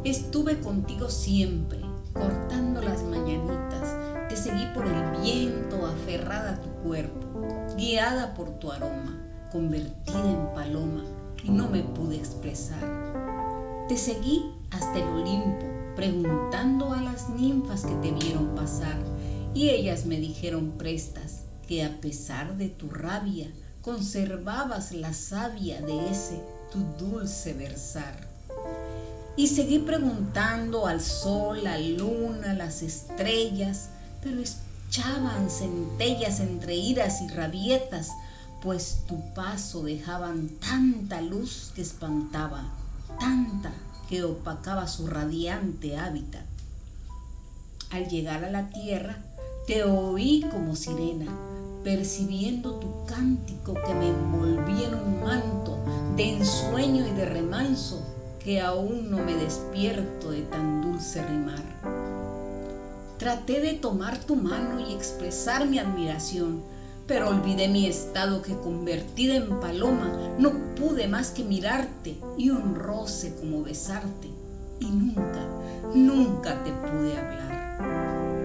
Estuve contigo siempre, cortando las mañanitas. Te seguí por el viento, aferrada a tu cuerpo, guiada por tu aroma, convertida en paloma, y no me pude expresar. Te seguí hasta el Olimpo, preguntando a las ninfas que te vieron pasar, y ellas me dijeron prestas que a pesar de tu rabia, conservabas la savia de ese tu dulce versar. Y seguí preguntando al sol, la luna, las estrellas, pero echaban centellas entre iras y rabietas, pues tu paso dejaban tanta luz que espantaba, tanta que opacaba su radiante hábitat. Al llegar a la tierra, te oí como sirena, percibiendo tu cántico que me envolvía en un manto de ensueño y de remanso, que aún no me despierto de tan dulce rimar. Traté de tomar tu mano y expresar mi admiración, pero olvidé mi estado que convertida en paloma no pude más que mirarte y un roce como besarte, y nunca, nunca te pude hablar.